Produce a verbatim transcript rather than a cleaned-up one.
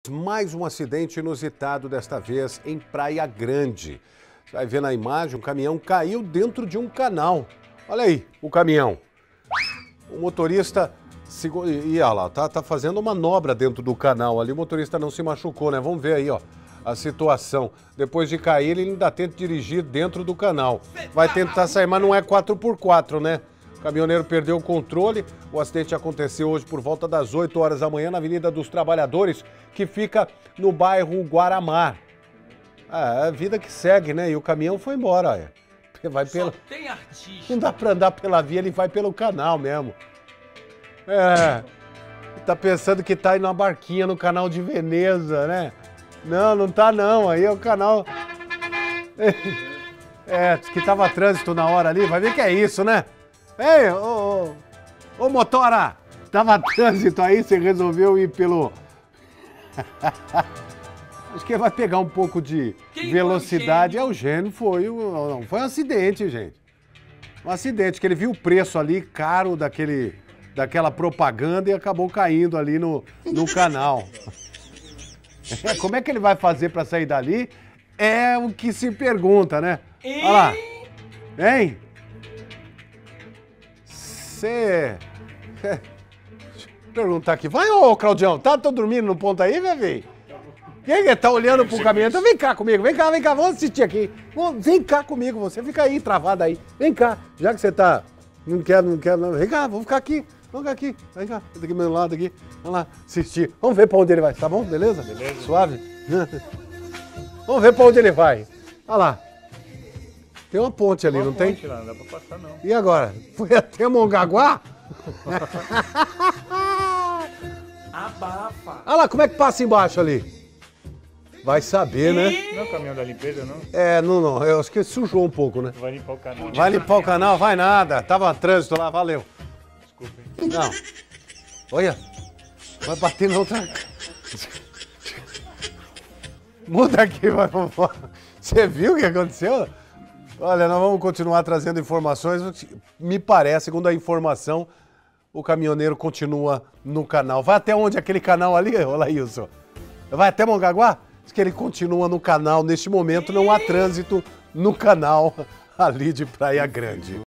Mais um acidente inusitado, desta vez em Praia Grande. Você vai ver na imagem, um caminhão caiu dentro de um canal. Olha aí, o caminhão. O motorista... E olha lá, tá, tá fazendo manobra dentro do canal ali. O motorista não se machucou, né? Vamos ver aí, ó, a situação. Depois de cair, ele ainda tenta dirigir dentro do canal. Vai tentar sair, mas não é quatro por quatro, né? O caminhoneiro perdeu o controle. O acidente aconteceu hoje por volta das oito horas da manhã na Avenida dos Trabalhadores, que fica no bairro Guaramar. Ah, é a vida que segue, né? E o caminhão foi embora, olha. Vai pela... Só tem artista. Não dá pra andar pela via, ele vai pelo canal mesmo. É, tá pensando que tá indo numa barquinha no canal de Veneza, né? Não, não tá não, aí é o canal... É, diz que tava trânsito na hora ali, vai ver que é isso, né? Ei, ô, ô, ô motora, tava trânsito aí, você resolveu ir pelo... Acho que ele vai pegar um pouco de Quem velocidade. foi o É, o gênio foi, o- não, foi um acidente, gente. Um acidente, que ele viu o preço ali caro daquele, daquela propaganda e acabou caindo ali no, no canal. É, como é que ele vai fazer para sair dali? É o que se pergunta, né? Olha lá. Hein? Você... Deixa eu perguntar aqui. Vai, ô Claudião, tá tô dormindo no ponto aí, bebê? Quem que tá olhando pro caminhão? Então vem cá comigo, vem cá, vem cá, vamos assistir aqui. Vamos, vem cá comigo, você fica aí travado aí. Vem cá, já que você tá... Não quer, não quer, não. Vem cá, vamos ficar aqui. Vamos ficar aqui, vem cá, aqui do meu lado aqui. Vamos lá, assistir. Vamos ver pra onde ele vai, tá bom? Beleza? Beleza. Suave? Vamos ver pra onde ele vai. Olha lá. Tem uma ponte ali, Uma não ponte tem? lá, não dá pra passar não. E agora? Foi até Mongaguá? Abafa. Olha lá, como é que passa embaixo ali? Vai saber, né? Não é o caminhão da limpeza, não? É, não, não. Eu acho que sujou um pouco, né? Vai limpar o canal. Vai limpar o canal? Vai nada. Tava trânsito lá, valeu. Desculpa, hein? Não. Olha. Vai bater na outra... Muda aqui, vai pra fora. Você viu o que aconteceu? Olha, nós vamos continuar trazendo informações. Me parece, segundo a informação, o caminhoneiro continua no canal. Vai até onde? Aquele canal ali? Olha isso. Vai até Mongaguá? Diz que ele continua no canal. Neste momento não há trânsito no canal ali de Praia Grande.